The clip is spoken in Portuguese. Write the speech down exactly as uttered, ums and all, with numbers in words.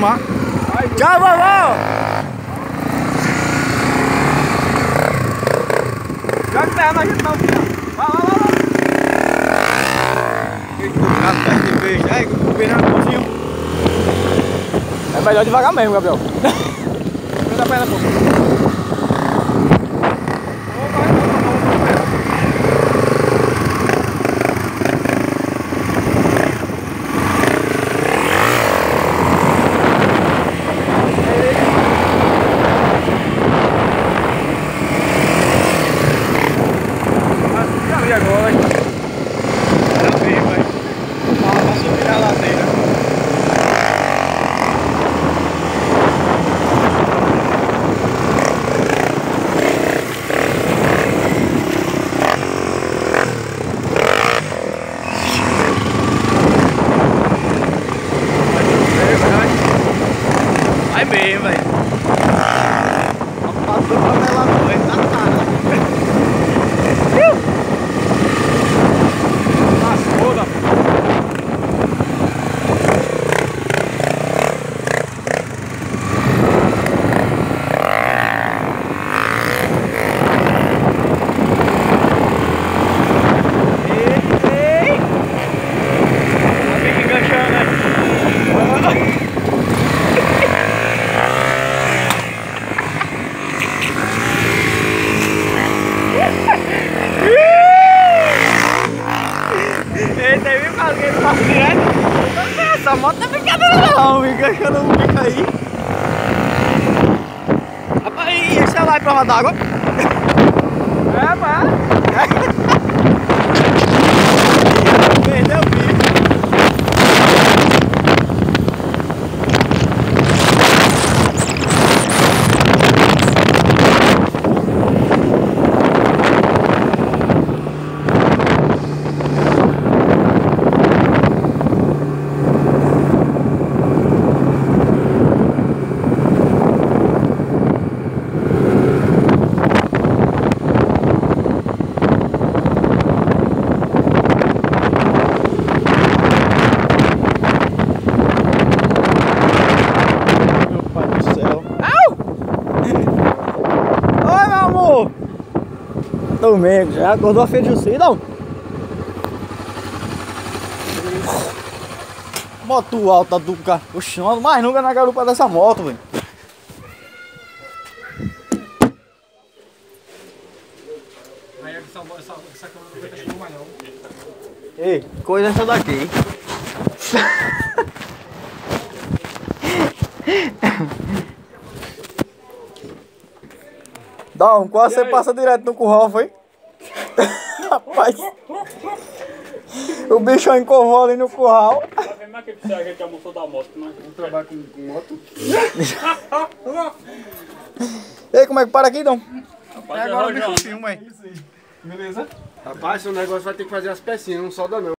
filmar. Tchau, vovó! Joga terra na gente não, filho. Vai, vai, vai, vai. O peixe é bonzinho. É melhor devagar mesmo, Gabriel. Cuida a perna, pô. Vai bem, velho. Passou pra ela noite, tá cara. Passou da essa moto não é brincadeira não, me enganchando um bico aí. Rapaz, esse é lá em prova d'água. É, pá. Perdeu o bico. Dormi, já acordou a filha de você, não? Moto alta do carro. Oxi, não ando mais nunca na garupa dessa moto, velho. Aí essa, essa, essa câmera não vai ter como mais não. Ei, coisa essa daqui. Dá um, quase você passa direto no curral, foi? Rapaz, o bicho encovou ali no curral. Tá vendo mais que precisa a gente almoçou da moto, mas não trabalha com, com moto? Ei, como é que para aqui, Dom? Rapaz, é agora o bicho filma aí. Beleza? Rapaz, o negócio vai ter que fazer as pecinhas, não solda não.